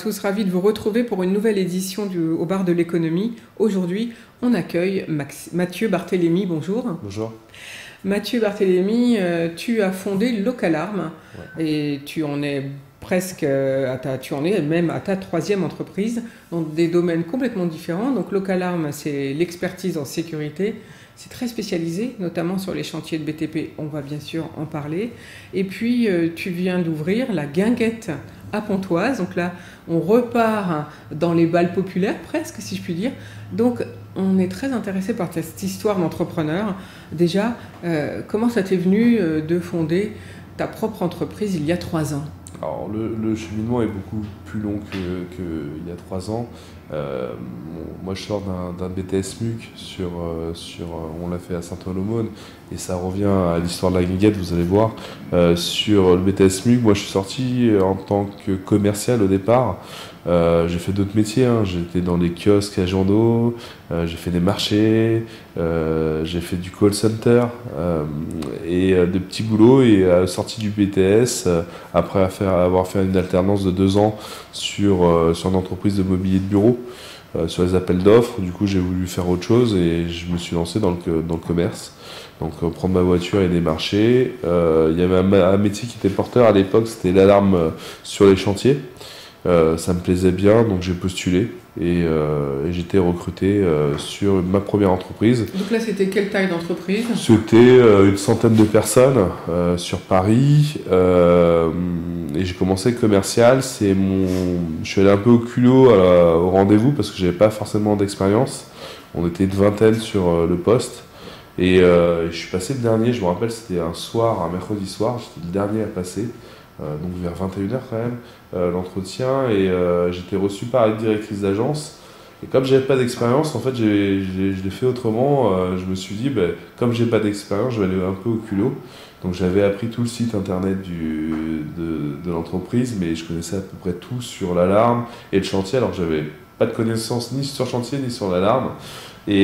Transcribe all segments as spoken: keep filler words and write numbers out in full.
Tous ravis de vous retrouver pour une nouvelle édition du, au bar de l'économie. Aujourd'hui, on accueille Max, Mathieu Barthélémy. Bonjour. Bonjour. Mathieu Barthélémy, euh, tu as fondé Localarm, Ouais. et tu en es presque à ta, tu en es même à ta troisième entreprise dans des domaines complètement différents. Donc Localarm, c'est l'expertise en sécurité. C'est très spécialisé, notamment sur les chantiers de B T P. On va bien sûr en parler. Et puis, euh, tu viens d'ouvrir la Guinguette à Pontoise. Donc là, on repart dans les balles populaires, presque, si je puis dire. Donc, on est très intéressé par cette histoire d'entrepreneur. Déjà, euh, comment ça t'est venu euh, de fonder ta propre entreprise il y a trois ans ? Alors, le, le cheminement est beaucoup plus long qu'il y a trois ans. Euh, bon, moi, je sors d'un B T S M U C, sur, euh, sur, on l'a fait à Saint-Ouen-l'Aumône, et ça revient à l'histoire de la Guinguette, vous allez voir. Euh, sur le B T S M U C, moi, je suis sorti en tant que commercial au départ. Euh, j'ai fait d'autres métiers, hein. J'étais dans les kiosques à journaux, euh, j'ai fait des marchés, euh, j'ai fait du call center euh, et euh, des petits boulots, et euh, sorti du B T S, euh, après faire, avoir fait une alternance de deux ans sur, euh, sur une entreprise de mobilier de bureau, euh, sur les appels d'offres. Du coup, j'ai voulu faire autre chose et je me suis lancé dans le, dans le commerce. Donc euh, prendre ma voiture et démarcher. Euh, il y avait un, un métier qui était porteur à l'époque, c'était l'alarme euh, sur les chantiers. Euh, ça me plaisait bien, donc j'ai postulé et, euh, et j'étais recruté euh, sur ma première entreprise. Donc là, c'était quelle taille d'entreprise ? C'était euh, une centaine de personnes euh, sur Paris, euh, et j'ai commencé commercial. C'est mon, je suis allé un peu au culot à la, au rendez-vous parce que j'avais pas forcément d'expérience. On était une vingtaine sur euh, le poste. Et euh, je suis passé le dernier, je me rappelle, c'était un soir, un mercredi soir, j'étais le dernier à passer. Euh, donc vers vingt et une heures quand même, euh, l'entretien, et euh, j'étais reçu par une directrice d'agence. Et comme j'avais pas d'expérience, en fait, j'ai, j'ai, je l'ai fait autrement. Euh, je me suis dit, ben, comme j'ai pas d'expérience, je vais aller un peu au culot. Donc j'avais appris tout le site internet du, de, de l'entreprise, mais je connaissais à peu près tout sur l'alarme et le chantier, alors que j'avais pas de connaissances ni sur le chantier ni sur l'alarme. Et,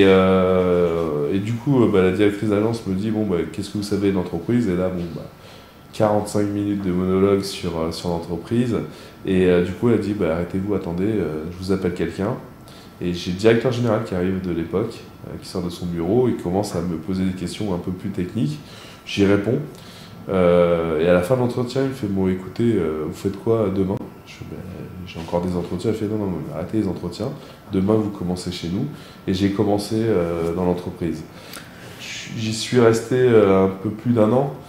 euh, et du coup, bah, la directrice d'agence me dit, bon, bah, qu'est-ce que vous savez de l'entreprise ? Et là, bon, bah, quarante-cinq minutes de monologue sur, sur l'entreprise. Et euh, du coup, elle a dit, bah, arrêtez-vous, attendez, euh, je vous appelle quelqu'un. Et j'ai le directeur général qui arrive de l'époque, euh, qui sort de son bureau, et commence à me poser des questions un peu plus techniques. J'y réponds. Euh, et à la fin de l'entretien, il me fait, bon, écoutez, euh, vous faites quoi demain ? Je fais, ben, j'ai encore des entretiens. Il fait, non, non, non, arrêtez les entretiens. Demain, vous commencez chez nous. Et j'ai commencé euh, dans l'entreprise. J'y suis resté euh, un peu plus d'un an.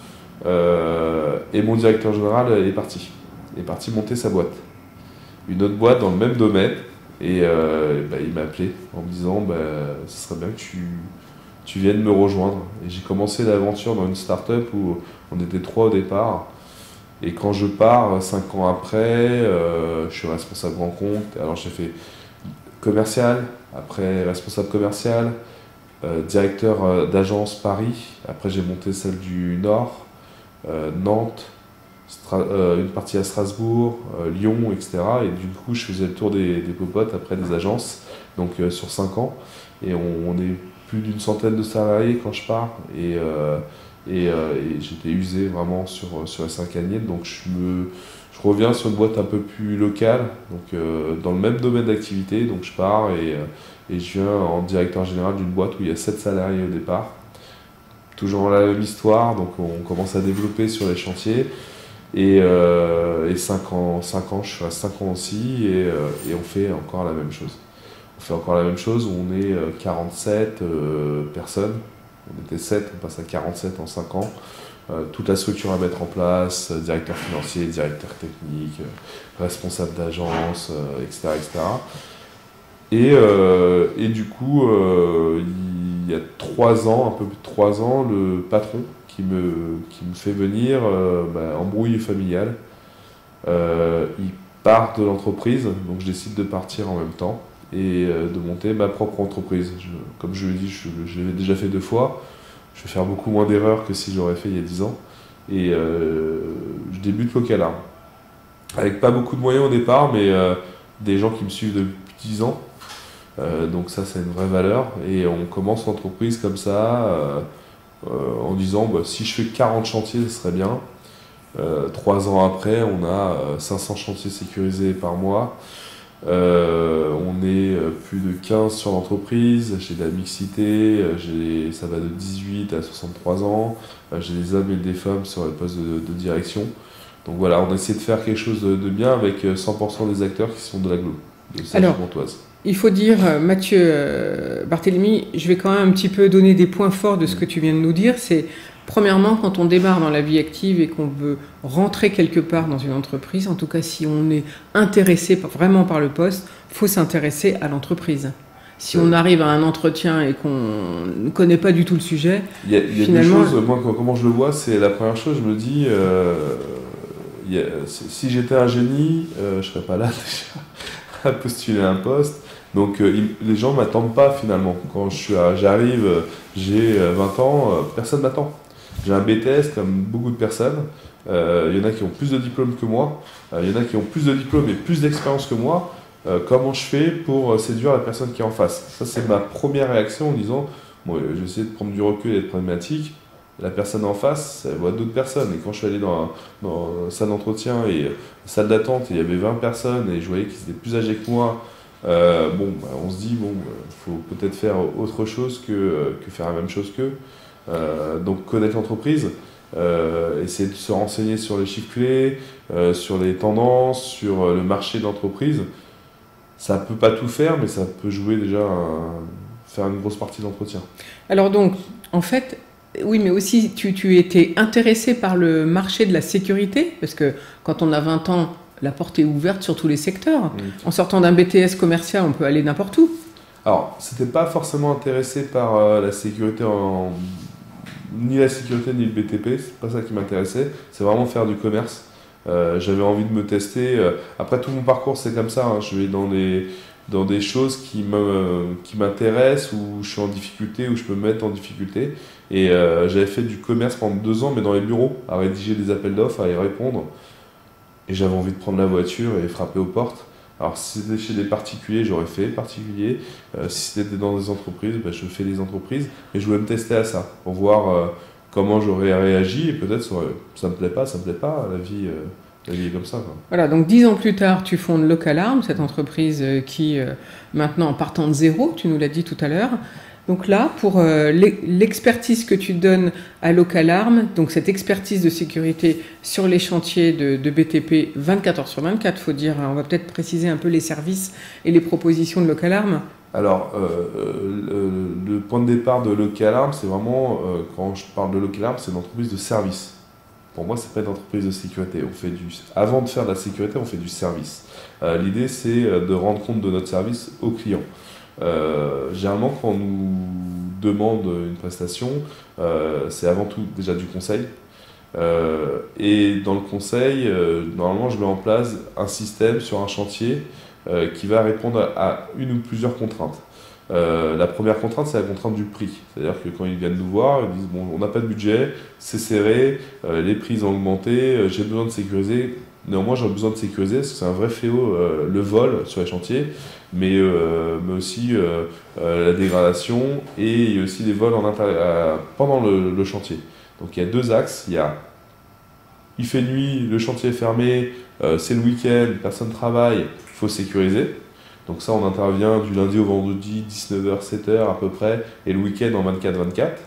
Euh, et mon directeur général est parti. Il est parti monter sa boîte. Une autre boîte dans le même domaine. Et, euh, et bah, il m'a appelé en me disant bah, ce serait bien que tu, tu viennes me rejoindre. Et j'ai commencé l'aventure dans une start-up où on était trois au départ. Et quand je pars, cinq ans après, euh, je suis responsable grand compte. Alors j'ai fait commercial, après responsable commercial, euh, directeur euh, d'agence Paris. Après j'ai monté celle du Nord, euh, Nantes, Stra euh, une partie à Strasbourg, euh, Lyon, et cetera. Et du coup, je faisais le tour des, des popotes après des agences, donc euh, sur cinq ans. Et on, on est plus d'une centaine de salariés quand je pars. Et, euh, et, euh, et j'étais usé vraiment sur, sur les cinq années. Donc je, me, je reviens sur une boîte un peu plus locale, donc euh, dans le même domaine d'activité. Donc je pars et, et je viens en directeur général d'une boîte où il y a sept salariés au départ. Toujours la même histoire, donc on commence à développer sur les chantiers. Et, euh, et cinq ans, cinq ans, je suis à cinq ans aussi, et, euh, et on fait encore la même chose. On fait encore la même chose, on est quarante-sept euh, personnes, on était sept, on passe à quarante-sept en cinq ans. Euh, toute la structure à mettre en place, euh, directeur financier, directeur technique, euh, responsable d'agence, euh, et cetera, et cetera. Et, euh, et du coup, euh, il y a trois ans, un peu plus de trois ans, le patron qui me, qui me fait venir, euh, bah, embrouille familiale. Euh, il part de l'entreprise, donc je décide de partir en même temps et euh, de monter ma propre entreprise. Je, comme je l'ai dit, je, je l'avais déjà fait deux fois. Je vais faire beaucoup moins d'erreurs que si j'aurais fait il y a dix ans. Et euh, je débute Localarm. Avec pas beaucoup de moyens au départ, mais euh, des gens qui me suivent depuis dix ans. Euh, donc ça, c'est une vraie valeur. Et on commence l'entreprise comme ça, euh, euh, en disant bah, si je fais quarante chantiers, ce serait bien. Euh, trois ans après, on a euh, cinq cents chantiers sécurisés par mois. Euh, on est euh, plus de quinze sur l'entreprise. J'ai de la mixité. euh, j'ai- Ça va de dix-huit à soixante-trois ans. Euh, j'ai des hommes et des femmes sur les postes de, de direction. Donc voilà, on essaie de faire quelque chose de, de bien avec euh, cent pour cent des acteurs qui sont de l'agglo, de Alors, Cergy-Pontoise. il faut dire, euh, Mathieu euh, Barthélémy, je vais quand même un petit peu donner des points forts de ce que tu viens de nous dire. C'est, premièrement, quand on démarre dans la vie active et qu'on veut rentrer quelque part dans une entreprise, en tout cas si on est intéressé par- vraiment par le poste, il faut s'intéresser à l'entreprise. Si on arrive à un entretien et qu'on ne connaît pas du tout le sujet, Il y a, il y a finalement... deux choses, moi, quand- comment je le vois, c'est la première chose, je me dis, euh, il y a- si si j'étais un génie, euh, je serais pas là déjà à postuler un poste. Donc euh, il- les gens m'attendent pas finalement. Quand je suis à- j'arrive, euh, j'ai euh, vingt ans, euh, personne m'attend. J'ai un B T S comme beaucoup de personnes. Euh, Il y en a qui ont plus de diplômes que moi. Euh, Il y en a qui ont plus de diplômes et plus d'expérience que moi. Euh, comment je fais pour euh, séduire la personne qui est en face? Ça, c'est ma première réaction en disant, bon, euh, je vais essayer de prendre du recul et d'être pragmatique. La personne en face, elle voit d'autres personnes. Et quand je suis allé dans, un- dans une salle d'entretien et euh, salle d'attente, il y avait vingt personnes et je voyais qu'ils étaient plus âgés que moi. Euh, bon, bah, on se dit, bon, il faut peut-être faire autre chose que, euh, que faire la même chose qu'eux. Euh, donc connaître l'entreprise, euh, essayer de se renseigner sur les chiffres clés, euh, sur les tendances, sur euh, le marché de l'entreprise. Ça peut pas tout faire, mais ça peut jouer déjà, un- faire une grosse partie de l'entretien. Alors donc, en fait, oui, mais aussi tu, tu étais intéressé par le marché de la sécurité, parce que quand on a vingt ans, la porte est ouverte sur tous les secteurs. Mm. En sortant d'un B T S commercial, on peut aller n'importe où. Alors, c'était pas forcément intéressé par euh, la sécurité en... ni la sécurité ni le B T P, c'est pas ça qui m'intéressait, c'est vraiment faire du commerce. Euh, j'avais envie de me tester. euh, Après, tout mon parcours, c'est comme ça, hein. Je vais dans des, dans des choses qui me, qui m'intéressent, où je suis en difficulté, où je peux me mettre en difficulté. Et euh, j'avais fait du commerce pendant deux ans, mais dans les bureaux, à rédiger des appels d'offres, à y répondre. Et j'avais envie de prendre la voiture et frapper aux portes. Alors, si c'était chez des particuliers, j'aurais fait particulier. Euh, si c'était dans des entreprises, ben, je fais des entreprises. Mais je voulais me tester à ça, pour voir euh, comment j'aurais réagi. Et peut-être ça, aurait- ça me plaît pas, ça me plaît pas, la vie, euh, la vie est comme ça, quoi. Voilà, donc dix ans plus tard, tu fondes Local Arm, cette entreprise euh, qui, euh, maintenant, en partant de zéro, tu nous l'as dit tout à l'heure. Donc là, pour euh, l'e- l'expertise que tu donnes à Local Arm, donc cette expertise de sécurité sur les chantiers de, de B T P vingt-quatre heures sur vingt-quatre, faut dire, on va peut-être préciser un peu les services et les propositions de Local Arm. Alors, euh, euh, le, le point de départ de Local Arm, c'est vraiment, euh, quand je parle de Local Arm, c'est une entreprise de service. Pour moi, c'est pas une entreprise de sécurité. On fait du, avant de faire de la sécurité, on fait du service. Euh, l'idée, c'est euh, de rendre compte de notre service aux clients. Euh, généralement, quand on nous demande une prestation, euh, c'est avant tout déjà du conseil. Euh, et dans le conseil, euh, normalement, je mets en place un système sur un chantier euh, qui va répondre à une ou plusieurs contraintes. Euh, la première contrainte, c'est la contrainte du prix. C'est-à-dire que quand ils viennent nous voir, ils disent, bon, on n'a pas de budget, c'est serré, euh, les prix ont augmenté, euh, j'ai besoin de sécuriser. Néanmoins, j'ai besoin de sécuriser parce que c'est un vrai fléau, euh, le vol sur les chantiers, mais, euh, mais aussi euh, euh, la dégradation et il y a aussi des vols en intérie- euh, pendant le, le chantier. Donc il y a deux axes. Il y a il fait nuit, le chantier est fermé, euh, c'est le week-end, personne ne travaille, il faut sécuriser. Donc ça, on intervient du lundi au vendredi, dix-neuf heures, sept heures à peu près, et le week-end en vingt-quatre vingt-quatre.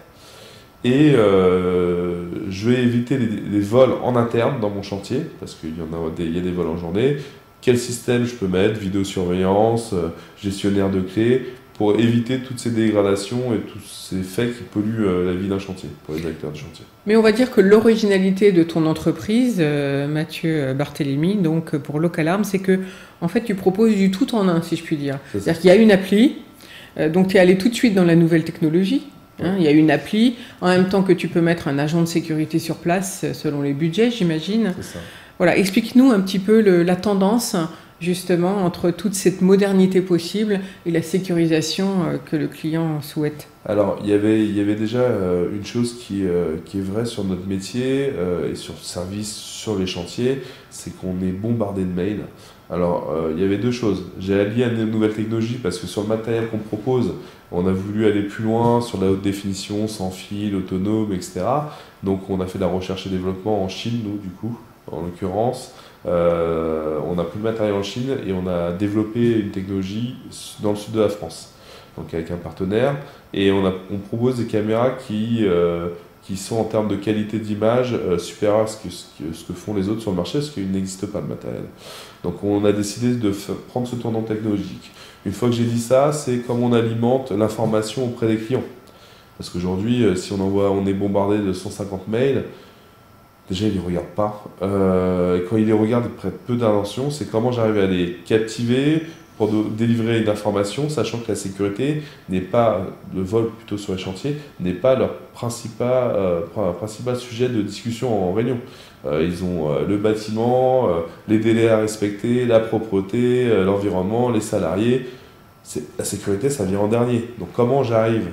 Et euh, je vais éviter les, les vols en interne dans mon chantier, parce qu'il y en a des, il y a des vols en journée. Quel système je peux mettre, vidéosurveillance, euh, gestionnaire de clés, pour éviter toutes ces dégradations et tous ces faits qui polluent euh, la vie d'un chantier, pour les acteurs du chantier. Mais on va dire que l'originalité de ton entreprise, euh, Mathieu Barthélémy, donc pour Local Arm, c'est que en fait tu proposes du tout en un, si je puis dire. C'est ça. C'est-à-dire qu'il y a une appli, euh, donc tu es allé tout de suite dans la nouvelle technologie. Hein, il y a une appli, en même temps que tu peux mettre un agent de sécurité sur place euh, selon les budgets, j'imagine. C'est ça. Voilà, explique-nous un petit peu le- la tendance justement entre toute cette modernité possible et la sécurisation euh, que le client souhaite. Alors, il y avait, il y avait déjà euh, une chose qui, euh, qui est vraie sur notre métier euh, et sur le service sur les chantiers, c'est qu'on est bombardé de mails. Alors, euh, il y avait deux choses. J'ai allié à une nouvelle technologie parce que sur le matériel qu'on propose, on a voulu aller plus loin sur la haute définition, sans fil, autonome, et cetera. Donc, on a fait de la recherche et développement en Chine, nous, du coup, en l'occurrence. Euh, on a pris le matériel en Chine et on a développé une technologie dans le sud de la France, donc avec un partenaire. Et on, a, on propose des caméras qui, euh, qui sont en termes de qualité d'image euh, supérieures à ce que, ce, que, ce que font les autres sur le marché, parce qu'il n'existe pas de matériel. Donc on a décidé de f- prendre ce tournant technologique. Une fois que j'ai dit ça, c'est comme on alimente l'information auprès des clients. Parce qu'aujourd'hui, euh, si on envoie, on est bombardé de cent cinquante mails, déjà ils ne les regardent pas. Euh, et quand ils les regardent, ils prêtent peu d'attention. C'est comment j'arrive à les captiver pour de- délivrer une information, sachant que la sécurité n'est pas, le vol plutôt sur les chantiers, n'est pas leur principal, euh, pr- principal sujet de discussion en réunion. Euh, ils ont euh, le bâtiment, euh, les délais à respecter, la propreté, euh, l'environnement, les salariés. C'est, la sécurité, ça vient en dernier. Donc comment j'arrive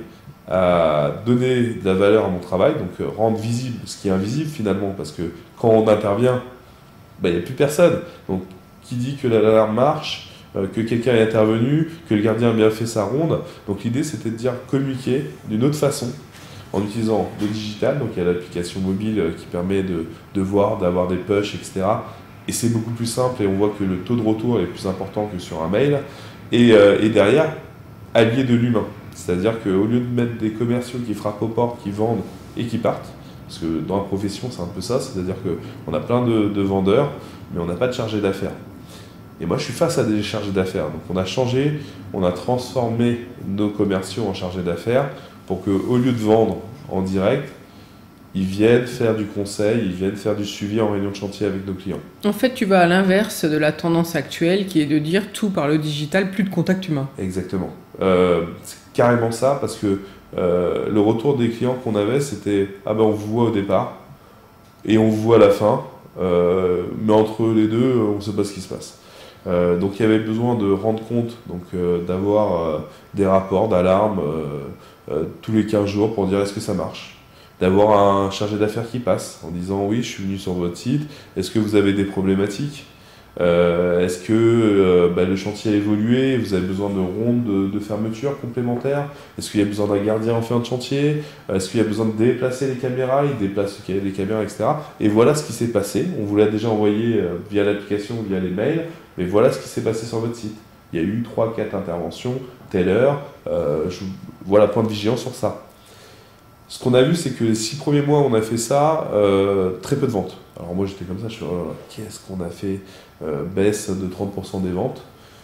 à donner de la valeur à mon travail, donc euh, rendre visible ce qui est invisible finalement, parce que quand on intervient, ben, il n'y a plus personne. Donc qui dit que l'alarme marche, euh, que quelqu'un est intervenu, que le gardien a bien fait sa ronde. Donc l'idée c'était de dire communiquer d'une autre façon en utilisant le digital, donc il y a l'application mobile qui permet de, de voir, d'avoir des pushs, et cetera. Et c'est beaucoup plus simple et on voit que le taux de retour est plus important que sur un mail. Et, euh, et derrière, allier de l'humain. C'est-à-dire qu'au lieu de mettre des commerciaux qui frappent aux portes, qui vendent et qui partent, parce que dans la profession c'est un peu ça, c'est-à-dire qu'on a plein de, de vendeurs, mais on n'a pas de chargé d'affaires. Et moi je suis face à des chargés d'affaires. Donc on a changé, on a transformé nos commerciaux en chargés d'affaires pour qu'au lieu de vendre en direct, ils viennent faire du conseil, ils viennent faire du suivi en réunion de chantier avec nos clients. En fait, tu vas à l'inverse de la tendance actuelle qui est de dire tout par le digital, plus de contact humain. Exactement. Euh, c'est carrément ça, parce que euh, le retour des clients qu'on avait, c'était « Ah ben on vous voit au départ, et on vous voit à la fin, euh, mais entre les deux, on ne sait pas ce qui se passe. Euh, » Donc il y avait besoin de rendre compte, donc euh, d'avoir euh, des rapports d'alarme euh, euh, tous les quinze jours pour dire est-ce que ça marche. D'avoir un chargé d'affaires qui passe en disant oui, je suis venu sur votre site, est-ce que vous avez des problématiques, euh, est-ce que euh, bah, le chantier a évolué, vous avez besoin de rondes de, de fermeture complémentaires, est-ce qu'il y a besoin d'un gardien en fin de chantier, est-ce qu'il y a besoin de déplacer les caméras, il déplace les caméras, et cetera. Et voilà ce qui s'est passé, on vous l'a déjà envoyé euh, via l'application, via les mails, mais voilà ce qui s'est passé sur votre site. Il y a eu trois quatre interventions, telle heure, euh, je, voilà, point de vigilance sur ça. Ce qu'on a vu, c'est que les six premiers mois, on a fait ça, euh, très peu de ventes. Alors moi, j'étais comme ça, je suis oh, qu'est-ce qu'on a fait, euh, baisse de trente pour cent des ventes.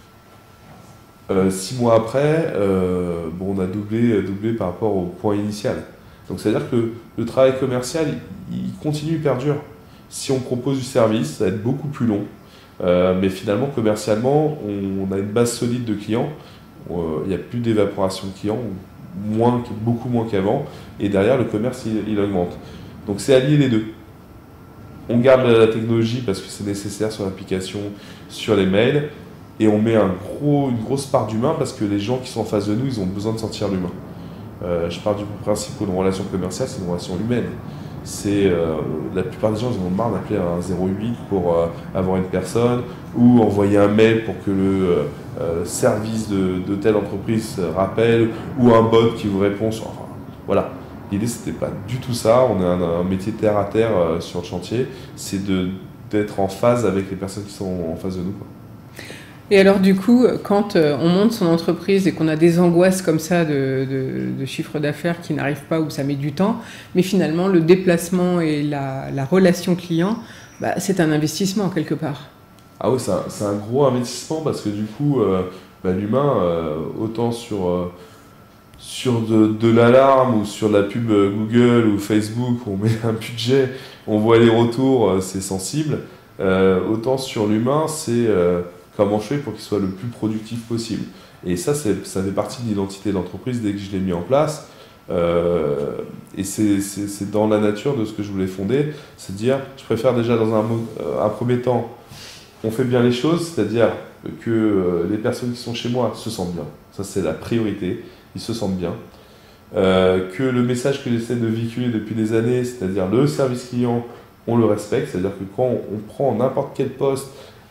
Euh, six mois après, euh, bon, on a doublé, doublé par rapport au point initial. Donc, c'est-à-dire que le travail commercial, il, il continue, il perdure. Si on propose du service, ça va être beaucoup plus long. Euh, mais finalement, commercialement, on, on a une base solide de clients. Euh, il n'y a plus d'évaporation de clients. Moins, beaucoup moins qu'avant, et derrière le commerce il, il augmente. Donc c'est allier les deux. On garde la technologie parce que c'est nécessaire sur l'application, sur les mails, et on met un gros, une grosse part d'humain parce que les gens qui sont en face de nous, ils ont besoin de sentir l'humain. Euh, je pars du principe qu'une relation commerciale, c'est une relation humaine. C'est, euh, la plupart des gens ils ont marre d'appeler un zéro huit pour euh, avoir une personne ou envoyer un mail pour que le euh, service de, de telle entreprise rappelle ou un bot qui vous répond sur, enfin, voilà. L'idée c'était pas du tout ça, on a un, un métier terre à terre euh, sur le chantier, c'est de, d'être en phase avec les personnes qui sont en face de nous, quoi. Et alors du coup, quand euh, on monte son entreprise et qu'on a des angoisses comme ça de, de, de chiffre d'affaires qui n'arrivent pas ou ça met du temps, mais finalement le déplacement et la, la relation client, bah, c'est un investissement quelque part. Ah oui, c'est un, c'est un gros investissement parce que du coup, euh, bah, l'humain, euh, autant sur, euh, sur de, de l'alarme ou sur la pub Google ou Facebook, on met un budget, on voit les retours, euh, c'est sensible, euh, autant sur l'humain, c'est... Euh, comment je fais pour qu'il soit le plus productif possible. Et ça, c'est, ça fait partie de l'identité de l'entreprise dès que je l'ai mis en place. Euh, et c'est, c'est, c'est dans la nature de ce que je voulais fonder, c'est de dire, je préfère déjà dans un, un premier temps, on fait bien les choses, c'est-à-dire que euh, les personnes qui sont chez moi se sentent bien. Ça, c'est la priorité, ils se sentent bien. Euh, que le message que j'essaie de véhiculer depuis des années, c'est-à-dire le service client, on le respecte, c'est-à-dire que quand on prend n'importe quel poste,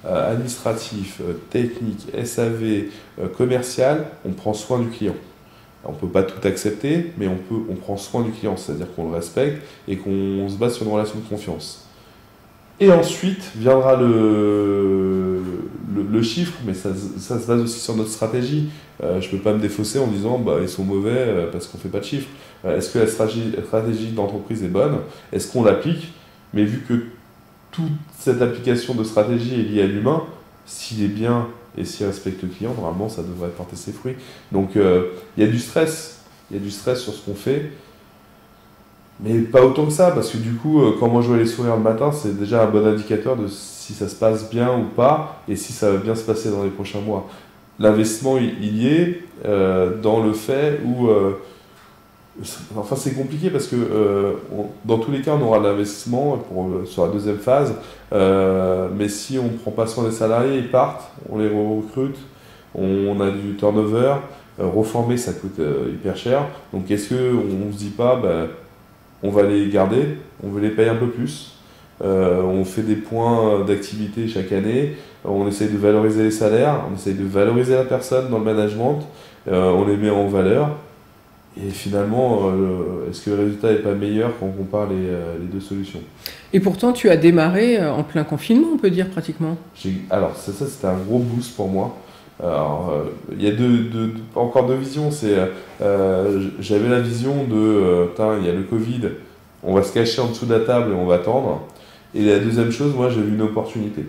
euh, administratif, euh, technique, S A V, euh, commercial, on prend soin du client. On ne peut pas tout accepter, mais on, peut, on prend soin du client, c'est-à-dire qu'on le respecte et qu'on se base sur une relation de confiance. Et ensuite viendra le, le, le chiffre, mais ça, ça se base aussi sur notre stratégie. Euh, je ne peux pas me défausser en disant bah, ils sont mauvais euh, parce qu'on ne fait pas de chiffres. Euh, est-ce que la stratégie, la stratégie d'entreprise est bonne? Est-ce qu'on l'applique? Mais vu que toute cette application de stratégie est liée à l'humain, s'il est bien et s'il respecte le client, normalement ça devrait porter ses fruits. Donc il euh, y a du stress, il y a du stress sur ce qu'on fait. Mais pas autant que ça, parce que du coup, quand moi je vois les sourires le matin, c'est déjà un bon indicateur de si ça se passe bien ou pas, et si ça va bien se passer dans les prochains mois. L'investissement, il y est euh, dans le fait où... Euh, enfin, c'est compliqué parce que euh, on, dans tous les cas, on aura de l'investissement pour, sur la deuxième phase, euh, mais si on ne prend pas soin des salariés, ils partent, on les recrute, on, on a du turnover, euh, reformer, ça coûte euh, hyper cher. Donc est-ce qu'on ne se dit pas... Bah, on va les garder, on veut les payer un peu plus, euh, on fait des points d'activité chaque année, on essaye de valoriser les salaires, on essaye de valoriser la personne dans le management, euh, on les met en valeur, et finalement, euh, est-ce que le résultat n'est pas meilleur quand on compare les, euh, les deux solutions? Et pourtant, tu as démarré en plein confinement, on peut dire pratiquement. Alors, ça, ça c'était un gros boost pour moi. Alors, il euh, y a deux, deux, deux, encore deux visions. C'est, euh, j'avais la vision de, euh, il y a le Covid, on va se cacher en dessous de la table et on va attendre. Et la deuxième chose, moi, j'ai vu une opportunité.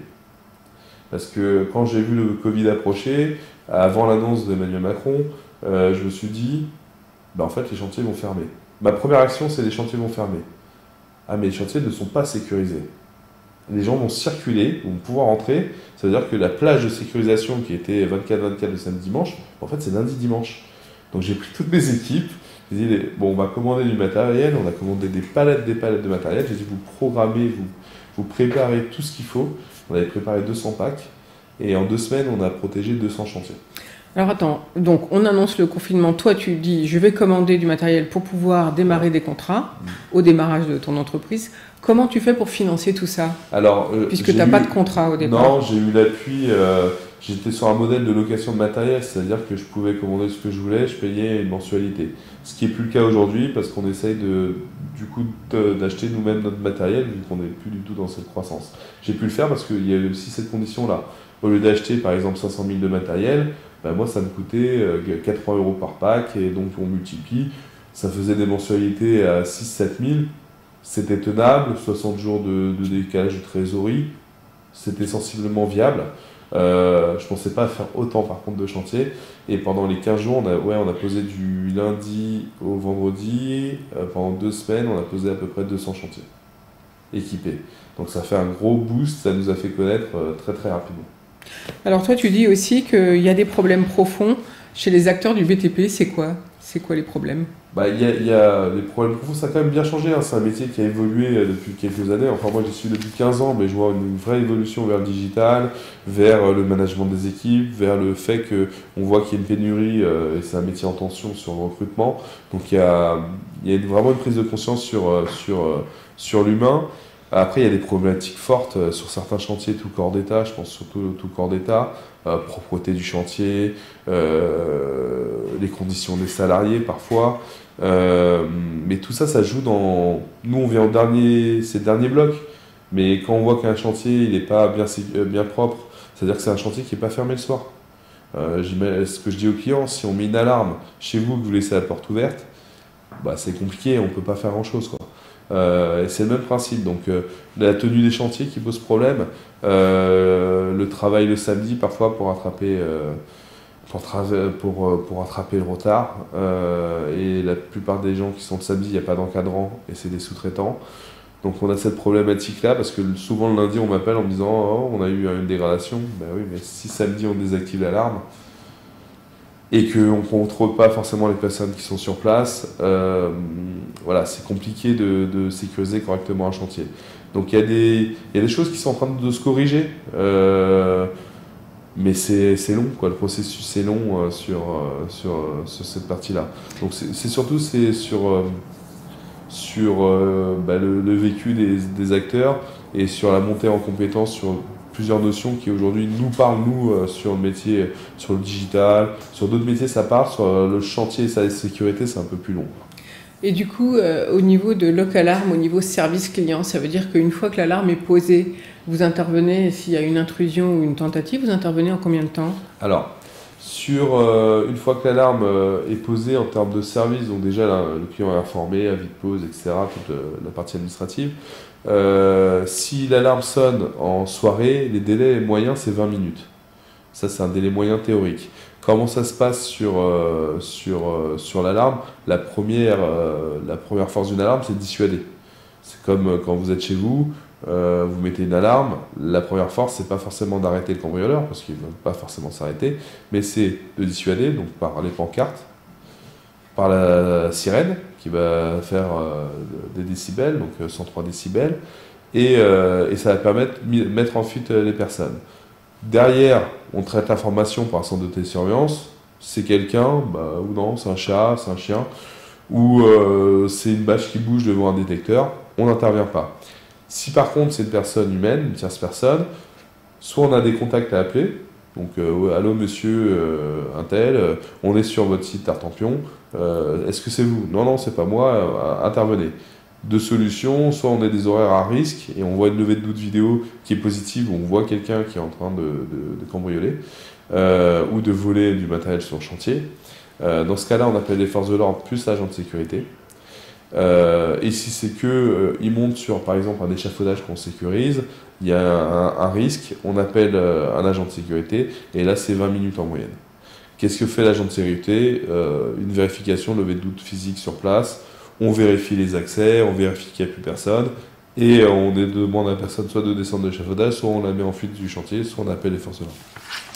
Parce que quand j'ai vu le Covid approcher, avant l'annonce d'Emmanuel Macron, euh, je me suis dit, bah, en fait, les chantiers vont fermer. Ma première action, c'est les chantiers vont fermer. Ah, mais les chantiers ne sont pas sécurisés. Les gens vont circuler, vont pouvoir entrer. Ça veut dire que la plage de sécurisation qui était vingt-quatre vingt-quatre le samedi dimanche, en fait c'est lundi dimanche. Donc j'ai pris toutes mes équipes, j'ai dit bon, on va commander du matériel, on a commandé des palettes, des palettes de matériel. J'ai dit vous programmez, vous, vous préparez tout ce qu'il faut. On avait préparé deux cents packs et en deux semaines on a protégé deux cents chantiers. Alors attends, donc on annonce le confinement, toi tu dis je vais commander du matériel pour pouvoir démarrer des contrats mmh. au démarrage de ton entreprise. Comment tu fais pour financer tout ça? Alors, euh, puisque tu n'as pas de contrat au départ. Non, j'ai eu l'appui, euh, j'étais sur un modèle de location de matériel, c'est-à-dire que je pouvais commander ce que je voulais, je payais une mensualité. Ce qui n'est plus le cas aujourd'hui parce qu'on essaye de, du coup d'acheter nous-mêmes notre matériel vu qu'on n'est plus du tout dans cette croissance. J'ai pu le faire parce qu'il y a aussi cette condition-là. Au lieu d'acheter par exemple cinq cent mille de matériel, ben moi ça me coûtait quatre-vingts euros par pack et donc on multiplie, ça faisait des mensualités à six sept mille. C'était tenable, soixante jours de, de décalage de trésorerie, c'était sensiblement viable. Euh, je ne pensais pas faire autant par contre de chantier. Et pendant les quinze jours, on a, ouais, on a posé du lundi au vendredi. Euh, pendant deux semaines, on a posé à peu près deux cents chantiers équipés. Donc ça fait un gros boost, ça nous a fait connaître euh, très très rapidement. Alors toi, tu dis aussi qu'il y a des problèmes profonds chez les acteurs du B T P. C'est quoi? C'est quoi les problèmes? Bah, il y a, y a les problèmes profonds, ça a quand même bien changé, hein. C'est un métier qui a évolué depuis quelques années, enfin moi j'y suis depuis quinze ans, mais je vois une vraie évolution vers le digital, vers le management des équipes, vers le fait qu'on voit qu'il y a une pénurie, euh, et c'est un métier en tension sur le recrutement, donc il y a, y a vraiment une prise de conscience sur, sur, sur l'humain. Après, il y a des problématiques fortes euh, sur certains chantiers, tout corps d'État, je pense surtout au tout corps d'État, euh, propreté du chantier, euh, les conditions des salariés parfois. Euh, mais tout ça, ça joue dans... Nous, on vient au dernier, c'est le dernier bloc, mais quand on voit qu'un chantier il n'est pas bien, bien propre, c'est-à-dire que c'est un chantier qui n'est pas fermé le soir. Euh, ce que je dis aux clients, si on met une alarme chez vous, que vous laissez la porte ouverte, bah, c'est compliqué, on ne peut pas faire grand-chose, quoi. Euh, et c'est le même principe, donc euh, la tenue des chantiers qui pose problème, euh, le travail le samedi parfois pour rattraper, euh, pour, pour, pour rattraper le retard, euh, et la plupart des gens qui sont le samedi, il n'y a pas d'encadrant et c'est des sous-traitants. Donc on a cette problématique là parce que souvent le lundi on m'appelle en me disant oh, on a eu une dégradation. Ben oui, mais si samedi on désactive l'alarme et qu'on ne contrôle pas forcément les personnes qui sont sur place, euh, voilà, c'est compliqué de, de sécuriser correctement un chantier. Donc il y, y a des choses qui sont en train de se corriger, euh, mais c'est long, quoi. Le processus est long euh, sur, euh, sur, euh, sur cette partie-là. Donc c'est surtout c'est sur, euh, sur euh, bah, le, le vécu des, des acteurs et sur la montée en compétence sur plusieurs notions qui aujourd'hui nous parlent, nous, euh, sur le métier, sur le digital. Sur d'autres métiers, ça part. Sur euh, le chantier et sa sécurité, c'est un peu plus long. Et du coup, euh, au niveau de Localarm, au niveau service client, ça veut dire qu'une fois que l'alarme est posée, vous intervenez, s'il y a une intrusion ou une tentative, vous intervenez en combien de temps? Alors, sur, euh, une fois que l'alarme euh, est posée en termes de service, donc déjà là, le client est informé, avis de pause, et cetera, toute euh, la partie administrative. Euh, si l'alarme sonne en soirée, les délais moyens, c'est vingt minutes. Ça, c'est un délai moyen théorique. Comment ça se passe sur, euh, sur, euh, sur l'alarme? La première, euh, la première force d'une alarme, c'est de dissuader. C'est comme euh, quand vous êtes chez vous, euh, vous mettez une alarme. La première force, c'est pas forcément d'arrêter le cambrioleur, parce qu'il ne va pas forcément s'arrêter, mais c'est de dissuader, donc par les pancartes, par la sirène, qui va faire euh, des décibels, donc euh, cent trois décibels, et, euh, et ça va permettre de mettre en fuite euh, les personnes. Derrière, on traite l'information par un centre de télésurveillance. C'est quelqu'un, bah, ou non, c'est un chat, c'est un chien, ou euh, c'est une bâche qui bouge devant un détecteur, on n'intervient pas. Si par contre c'est une personne humaine, une tierce personne, soit on a des contacts à appeler, donc euh, allô monsieur euh, un tel, euh, on est sur votre site Tartampion, euh, est-ce que c'est vous? Non, non, c'est pas moi, euh, intervenez. Deux solutions, soit on a des horaires à risque et on voit une levée de doute vidéo qui est positive, où on voit quelqu'un qui est en train de, de, de cambrioler euh, ou de voler du matériel sur le chantier. Euh, dans ce cas-là, on appelle les forces de l'ordre plus l'agent de sécurité. Euh, et si c'est que euh, ils montent sur, par exemple, un échafaudage qu'on sécurise, il y a un, un risque, on appelle euh, un agent de sécurité et là, c'est vingt minutes en moyenne. Qu'est-ce que fait l'agent de sécurité? euh, Une vérification, levée de doute physique sur place. On vérifie les accès, on vérifie qu'il n'y a plus personne, et on demande à la personne soit de descendre de l'échafaudage, soit on la met en fuite du chantier, soit on appelle les forces de l'ordre.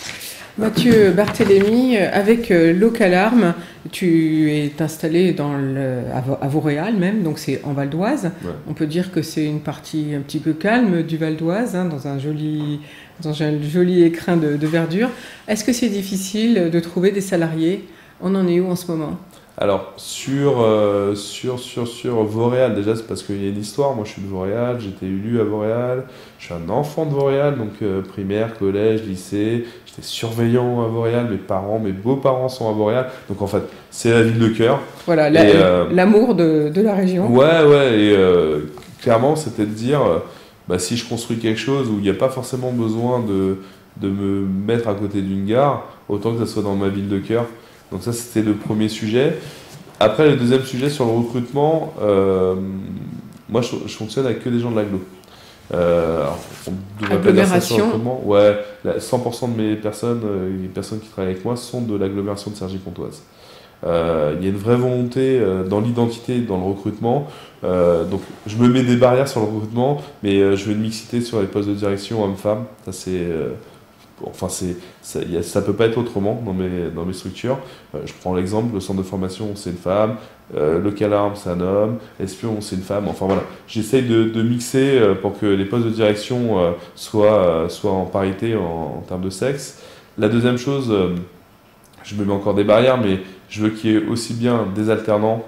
Mathieu Barthélémy, avec Localarm, tu es installé dans le, à Vauréal même, donc c'est en Val d'Oise. Ouais. On peut dire que c'est une partie un petit peu calme du Val d'Oise, hein, dans un joli, dans un joli écrin de, de verdure. Est-ce que c'est difficile de trouver des salariés? On en est où en ce moment? Alors, sur, euh, sur, sur, sur Vauréal, déjà, c'est parce qu'il y a une histoire. Moi, je suis de Vauréal, j'ai été élu à Vauréal. Je suis un enfant de Vauréal, donc euh, primaire, collège, lycée. J'étais surveillant à Vauréal. Mes parents, mes beaux-parents sont à Vauréal. Donc, en fait, c'est la ville de cœur. Voilà, l'amour euh, de, de la région. Ouais, ouais. Et euh, clairement, c'était de dire, euh, bah, si je construis quelque chose où il n'y a pas forcément besoin de, de me mettre à côté d'une gare, autant que ça soit dans ma ville de cœur. Donc ça, c'était le premier sujet. Après, le deuxième sujet sur le recrutement, euh, moi, je, je fonctionne avec que des gens de l'agglo. Euh, Agglomération. Ouais, cent pour cent de mes personnes, euh, les personnes qui travaillent avec moi, sont de l'agglomération de Cergy-Pontoise. Euh, il y a une vraie volonté euh, dans l'identité, dans le recrutement. Euh, donc, je me mets des barrières sur le recrutement, mais euh, je veux une mixité sur les postes de direction hommes-femmes. Ça, c'est... Euh, Enfin, c'est, ça ne peut pas être autrement dans mes, dans mes structures. Euh, je prends l'exemple, le centre de formation, c'est une femme, euh, Localarm, c'est un homme, Espion, c'est une femme. Enfin voilà, j'essaye de, de mixer euh, pour que les postes de direction euh, soient, euh, soient en parité en, en termes de sexe. La deuxième chose, euh, je me mets encore des barrières, mais je veux qu'il y ait aussi bien des alternants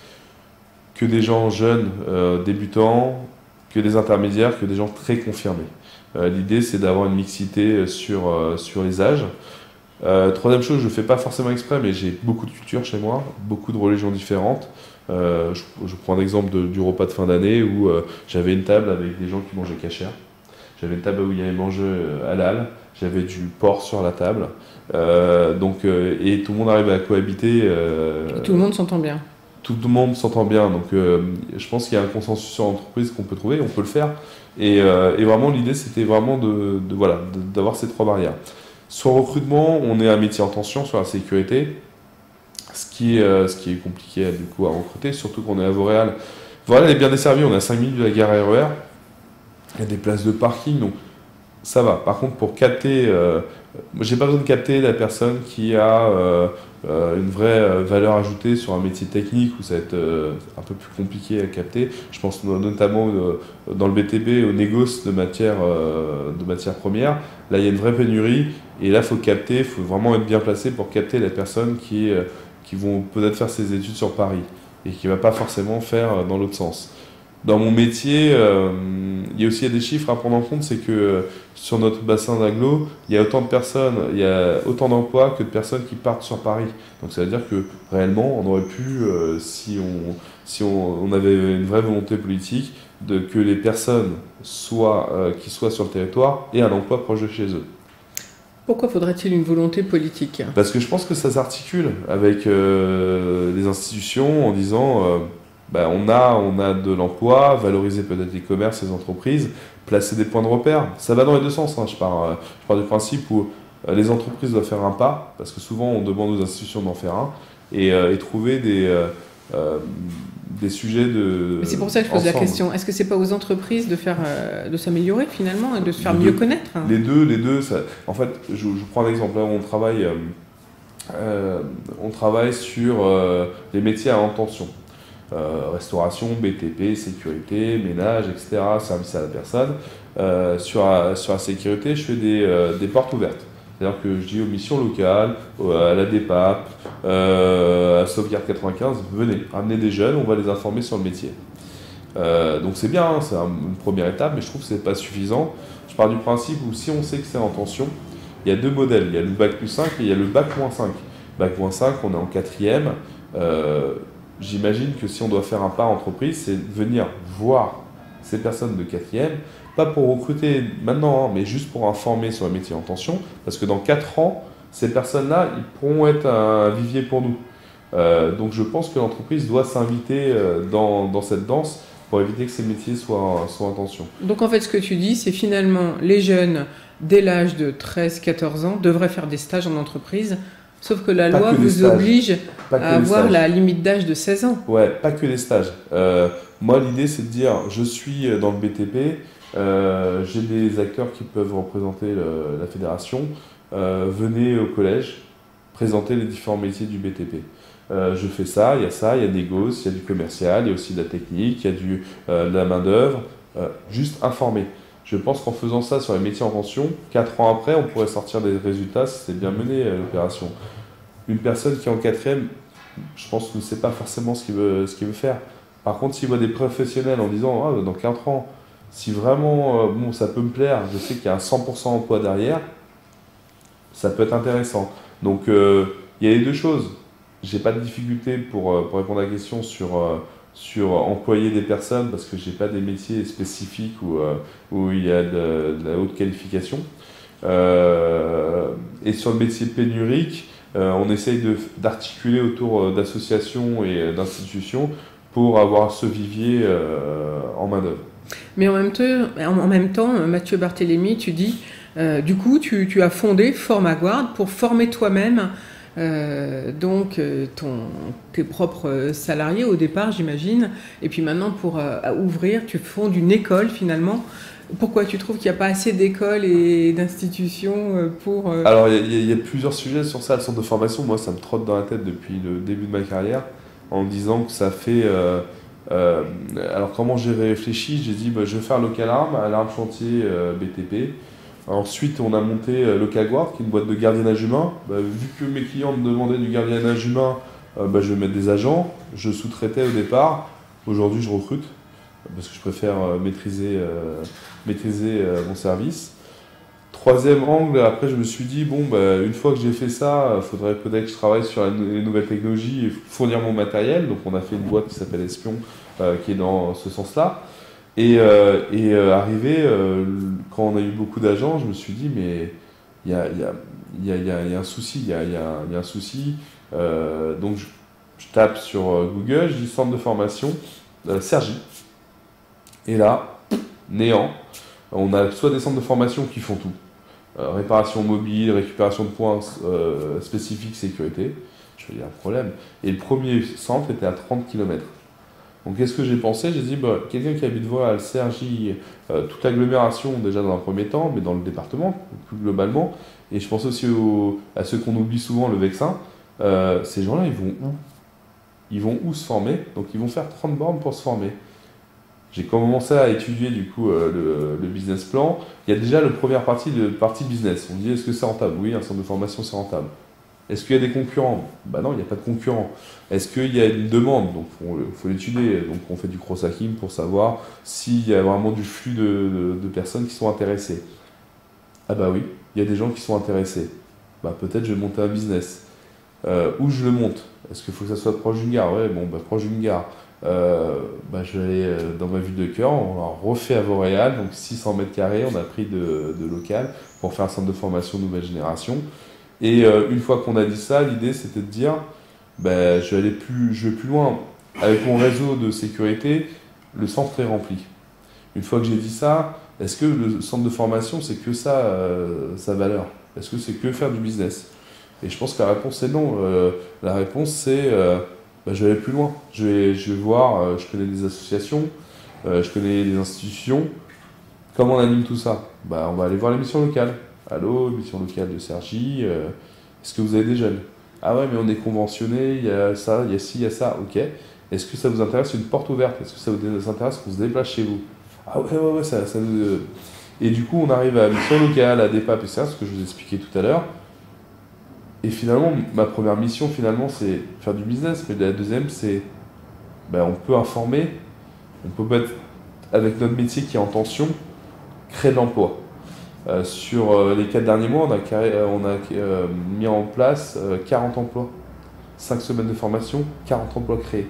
que des gens jeunes, euh, débutants, que des intermédiaires, que des gens très confirmés. Euh, l'idée, c'est d'avoir une mixité sur, euh, sur les âges. Euh, troisième chose, je ne fais pas forcément exprès, mais j'ai beaucoup de cultures chez moi, beaucoup de religions différentes. Euh, je, je prends l'exemple de, du repas de fin d'année où euh, j'avais une table avec des gens qui mangeaient kasher. J'avais une table où il y avait mangé halal. J'avais du porc sur la table. Euh, donc, euh, et tout le monde arrivait à cohabiter. Euh, et tout le monde s'entend bien. Tout le monde s'entend bien. Donc, euh, je pense qu'il y a un consensus sur l'entreprise qu'on peut trouver, on peut le faire. Et, euh, et vraiment, l'idée, c'était vraiment de, de, voilà, de, d'avoir ces trois barrières. Sur le recrutement, on est un métier en tension sur la sécurité, ce qui est, euh, ce qui est compliqué du coup, à recruter, surtout qu'on est à Vauréal. Vauréal est bien desservi, on est à cinq minutes de la gare R E R. Il y a des places de parking, donc ça va. Par contre, pour capter, euh, j'ai pas besoin de capter la personne qui a euh, euh, une vraie valeur ajoutée sur un métier technique où ça va être euh, un peu plus compliqué à capter. Je pense notamment euh, dans le B T B au négoce de matières euh, de matières premières. Là, il y a une vraie pénurie et là, il faut capter, il faut vraiment être bien placé pour capter les personnes qui, euh, qui vont peut-être faire ses études sur Paris et qui ne va pas forcément faire dans l'autre sens. Dans mon métier, euh, il y a aussi il y a des chiffres à prendre en compte, c'est que euh, sur notre bassin d'agglo, il y a autant de personnes, il y a autant d'emplois que de personnes qui partent sur Paris. Donc ça veut dire que réellement, on aurait pu, euh, si, on, si on, on avait une vraie volonté politique, de, que les personnes soient, euh, qui soient sur le territoire aient un emploi proche de chez eux. Pourquoi faudrait-il une volonté politique? Parce que je pense que ça s'articule avec euh, les institutions en disant... Euh, ben, on a, on a de l'emploi, valoriser peut-être les commerces, les entreprises, placer des points de repère. Ça va dans les deux sens. Hein. Je, pars, euh, je pars du principe où euh, les entreprises doivent faire un pas, parce que souvent on demande aux institutions d'en faire un, et, euh, et trouver des, euh, euh, des sujets de. Mais c'est pour ça que je pose ensemble. la question. Est-ce que c'est pas aux entreprises de faire, euh, de s'améliorer finalement et de se faire Les mieux deux. connaître? Les deux, les deux. Ça... En fait, je, je prends un exemple. Là, on travaille, euh, euh, on travaille sur euh, les métiers à intention. Euh, restauration, B T P, sécurité, ménage, et cetera, service à la personne. Euh, sur, la, sur la sécurité, je fais des, euh, des portes ouvertes. C'est-à-dire que je dis aux missions locales, à la D P A P, euh, à Sauvegarde quatre-vingt-quinze, venez, amenez des jeunes, on va les informer sur le métier. Euh, donc c'est bien, hein, c'est un, une première étape, mais je trouve que c'est pas suffisant. Je pars du principe où si on sait que c'est en tension, il y a deux modèles, il y a le bac plus cinq et il y a le bac moins cinq. Bac moins cinq, on est en quatrième. Euh, J'imagine que si on doit faire un pas entreprise, c'est venir voir ces personnes de quatrième, pas pour recruter maintenant, hein, mais juste pour informer sur les métiers en tension, parce que dans quatre ans, ces personnes-là, ils pourront être un vivier pour nous. Euh, donc je pense que l'entreprise doit s'inviter euh, dans, dans cette danse pour éviter que ces métiers soient, soient en tension. Donc en fait, ce que tu dis, c'est finalement les jeunes, dès l'âge de treize à quatorze ans, devraient faire des stages en entreprise. Sauf que la Pas loi que des vous stages. oblige Pas que à des avoir stages. la limite d'âge de seize ans. Ouais, pas que les stages. Euh, moi, l'idée, c'est de dire, je suis dans le B T P, euh, j'ai des acteurs qui peuvent représenter le- la fédération, euh, venez au collège, présenter les différents métiers du B T P. Euh, je fais ça, il y a ça, il y a des gosses, il y a du commercial, il y a aussi de la technique, il y a du, euh, de la main-d'œuvre, euh, juste informer. Je pense qu'en faisant ça sur les métiers en tension, quatre ans après, on pourrait sortir des résultats si c'était bien mené euh, l'opération. Une personne qui est en quatrième, je pense que ne sait pas forcément ce qu'il veut, ce qu'il veut faire. Par contre, s'il voit des professionnels en disant ah, dans quatre ans, si vraiment euh, bon, ça peut me plaire, je sais qu'il y a un cent pour cent emploi derrière, ça peut être intéressant. Donc euh, il y a les deux choses. J'ai pas de difficulté pour, euh, pour répondre à la question sur, euh, sur employer des personnes parce que j'ai pas des métiers spécifiques où, euh, où il y a de, de la haute qualification. Euh, et sur le métier pénurique, euh, on essaye de, d'articuler autour euh, d'associations et euh, d'institutions pour avoir ce vivier euh, en main-d'œuvre. Mais en même temps, en même temps Mathieu Barthélémy, tu dis, euh, du coup, tu, tu as fondé Formaguard pour former toi-même euh, donc euh, ton, tes propres salariés au départ, j'imagine, et puis maintenant pour euh, ouvrir, tu fondes une école finalement. Pourquoi tu trouves qu'il n'y a pas assez d'écoles et d'institutions pour... Euh... Alors, il y, y, y a plusieurs sujets sur ça. Le centre de formation, moi, ça me trotte dans la tête depuis le début de ma carrière, en me disant que ça fait... Euh, euh, alors, comment j'ai réfléchi? J'ai dit, bah, je vais faire Local Arm, Alarme Chantier euh, B T P. Ensuite, on a monté euh, Local Guard, qui est une boîte de gardiennage humain. Bah, vu que mes clients me demandaient du gardiennage humain, euh, bah, je vais mettre des agents. Je sous-traitais au départ. Aujourd'hui, je recrute, parce que je préfère euh, maîtriser, euh, maîtriser euh, mon service. Troisième angle, après je me suis dit, bon, bah, une fois que j'ai fait ça, il faudrait peut-être que je travaille sur la, les nouvelles technologies et fournir mon matériel. Donc on a fait une boîte qui s'appelle Espion, euh, qui est dans ce sens-là. Et, euh, et euh, arrivé, euh, quand on a eu beaucoup d'agents, je me suis dit, mais il y a, y, a, y, a, y, a, y a un souci, il y a, y a, y a un souci. Euh, donc je, je tape sur Google, je dis centre de formation, euh, Cergy. Et là, néant. On a soit des centres de formation qui font tout. Euh, réparation mobile, récupération de points euh, spécifiques, sécurité. Je fais, il y a un problème. Et le premier centre était à trente kilomètres. Donc qu'est-ce que j'ai pensé? J'ai dit, bah, quelqu'un qui habite voilà, à Cergy, euh, toute l'agglomération déjà dans un premier temps, mais dans le département, plus globalement. Et je pense aussi au, à ceux qu'on oublie souvent, le Vexin. Euh, ces gens-là, ils vont où? Ils vont où se former? Donc ils vont faire trente bornes pour se former. J'ai commencé à étudier du coup euh, le, le business plan. Il y a déjà la première partie, le partie business. On dit est-ce que c'est rentable? Oui, un centre de formation c'est rentable. Est-ce qu'il y a des concurrents? Bah non, il n'y a pas de concurrents. Est-ce qu'il y a une demande? Donc il faut l'étudier. Donc on fait du cross-hacking pour savoir s'il y a vraiment du flux de, de, de personnes qui sont intéressées. Ah bah oui, il y a des gens qui sont intéressés. Bah peut-être je vais monter un business. Euh, où je le monte? Est-ce qu'il faut que ça soit proche d'une gare? Ouais, bon, bah proche d'une gare. Euh, bah, je vais aller euh, dans ma ville de cœur, on l'a refait à Vauréal, donc six cents mètres carrés, on a pris de, de local pour faire un centre de formation nouvelle génération. Et euh, une fois qu'on a dit ça, l'idée c'était de dire, bah, je vais aller plus, je vais plus loin. Avec mon réseau de sécurité, le centre est rempli. Une fois que j'ai dit ça, est-ce que le centre de formation c'est que ça, euh, sa valeur? Est-ce que c'est que faire du business? Et je pense que la réponse est non. Euh, la réponse c'est euh, bah, je vais aller plus loin. Je vais, je vais voir, euh, je connais des associations, euh, je connais des institutions. Comment on anime tout ça? Bah, on va aller voir les missions locales. Allô, mission locale de Cergy, euh, est-ce que vous avez des jeunes? Ah ouais, mais on est conventionné, il y a ça, il y a ci, il y a ça, ok. Est-ce que ça vous intéresse une porte ouverte? Est-ce que ça vous intéresse qu'on se déplace chez vous? Ah ouais, ouais, ouais, ça, ça nous... Et du coup, on arrive à la mission locale, à des P A P, et cetera, ce que je vous ai expliqué tout à l'heure. Et finalement, ma première mission, finalement, c'est faire du business. Mais la deuxième, c'est ben, on peut informer, on peut mettre, avec notre métier qui est en tension, créer de l'emploi. Euh, sur euh, les quatre derniers mois, on a, carré, euh, on a euh, mis en place euh, quarante emplois. cinq semaines de formation, quarante emplois créés.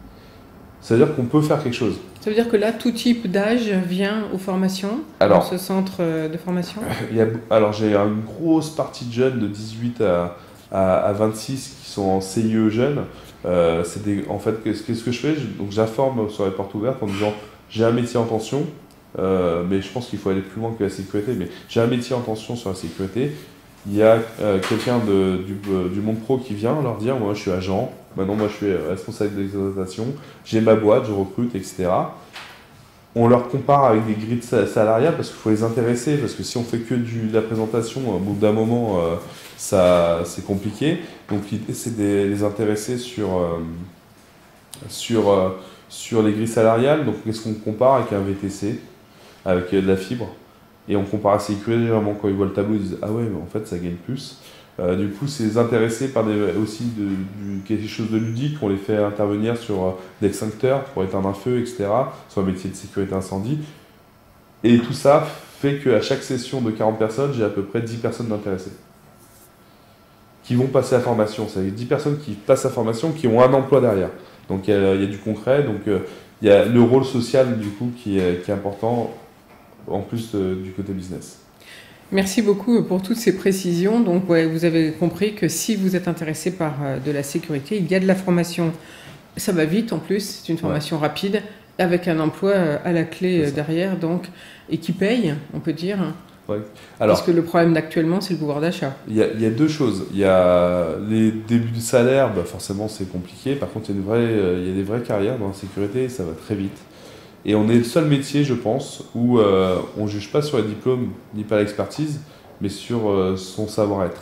Ça veut dire qu'on peut faire quelque chose. Ça veut dire que là, tout type d'âge vient aux formations, alors, dans ce centre de formation? il y a, alors, j'ai une grosse partie de jeunes de dix-huit à, à, à vingt-six qui sont en C I E jeunes. Euh, c'est des, en fait, qu'est-ce que je fais? Donc, j'informe sur les portes ouvertes en disant j'ai un métier en tension, euh, mais je pense qu'il faut aller plus loin que la sécurité. Mais j'ai un métier en tension sur la sécurité. Il y a euh, quelqu'un de, du, euh, du monde pro qui vient leur dire moi, je suis agent. Maintenant, moi, je suis responsable d'exploitation, j'ai ma boîte, je recrute, et cetera. On leur compare avec des grilles salariales parce qu'il faut les intéresser, parce que si on fait que du, de la présentation, au bout d'un moment, euh, ça, c'est compliqué. Donc, l'idée, c'est de les intéresser sur, euh, sur, euh, sur les grilles salariales. Donc, qu'est-ce qu'on compare avec un V T C, avec euh, de la fibre? Et on compare à sécurité, vraiment, quand ils voient le tableau, ils disent ah ouais, mais en fait, ça gagne plus. Euh, du coup, c'est les intéresser par des, aussi de, du, quelque chose de ludique. On les fait intervenir sur euh, des extincteurs pour éteindre un feu, et cetera. Sur un métier de sécurité incendie. Et tout ça fait qu'à chaque session de quarante personnes, j'ai à peu près dix personnes d'intéressées qui vont passer la formation. C'est dix personnes qui passent la formation, qui ont un emploi derrière. Donc il y, y a du concret. Donc euh, il y a le rôle social du coup qui est, qui est important en plus euh, du côté business. Merci beaucoup pour toutes ces précisions. Donc, ouais, vous avez compris que si vous êtes intéressé par euh, de la sécurité, il y a de la formation. Ça va vite en plus, c'est une formation ouais. rapide, avec un emploi euh, à la clé euh, derrière, donc, et qui paye, on peut dire. Ouais. Alors, parce que le problème actuellement, c'est le pouvoir d'achat. Il y, y a deux choses. Il y a les débuts de salaire, bah forcément c'est compliqué. Par contre, il y a, une vraie, euh, il y a des vraies carrières dans la sécurité et ça va très vite. Et on est le seul métier, je pense, où euh, on ne juge pas sur les diplômes ni pas l'expertise, mais sur euh, son savoir-être.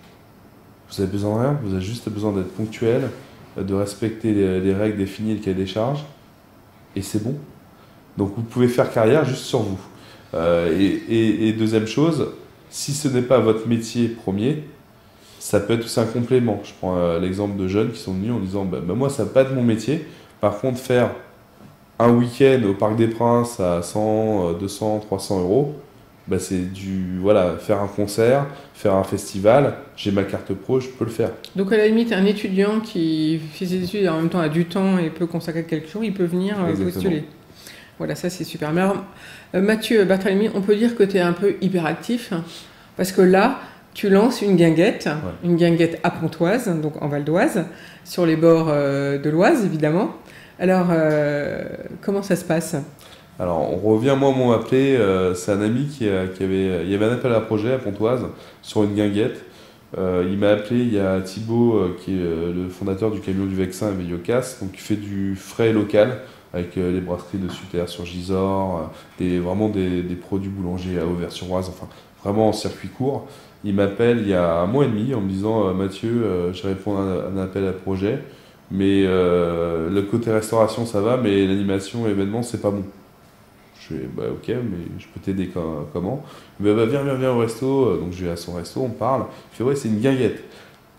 Vous avez besoin de rien, vous avez juste besoin d'être ponctuel, de respecter les, les règles définies et le cahier des charges, et c'est bon. Donc vous pouvez faire carrière juste sur vous. Euh, et, et, et deuxième chose, si ce n'est pas votre métier premier, ça peut être aussi un complément. Je prends euh, l'exemple de jeunes qui sont venus en disant bah, bah, moi ça ne va pas être mon métier, par contre faire un week-end au Parc des Princes à cent, deux cents, trois cents euros, bah c'est du voilà, faire un concert, faire un festival, j'ai ma carte pro, je peux le faire. Donc à la limite, un étudiant qui fait ses études et en même temps a du temps et peut consacrer quelques jours, il peut venir Exactement. postuler. Voilà, ça c'est super. Mais alors, Mathieu Barthélémy, on peut dire que tu es un peu hyperactif, parce que là, tu lances une guinguette, ouais. une guinguette à Pontoise, donc en Val d'Oise, sur les bords de l'Oise évidemment. Alors, euh, comment ça se passe? Alors, on revient, moi, on m'a appelé, euh, c'est un ami qui, a, qui avait, il y avait un appel à projet à Pontoise sur une guinguette. Euh, il m'a appelé, il y a Thibaut, euh, qui est euh, le fondateur du camion du Vexin à Veillocas, donc qui fait du frais local, avec euh, les brasseries de Sutter sur Gisors, euh, des, vraiment des, des produits boulangers à Auvers-sur-Oise, enfin, vraiment en circuit court. Il m'appelle il y a un mois et demi en me disant euh, Mathieu, euh, je réponds à un, un appel à projet. Mais euh, le côté restauration ça va, mais l'animation événement c'est pas bon. Je fais bah ok, mais je peux t'aider comment? Il me dit bah viens, viens, viens au resto. Donc je vais à son resto, on parle. Il fait ouais, c'est une guinguette. Je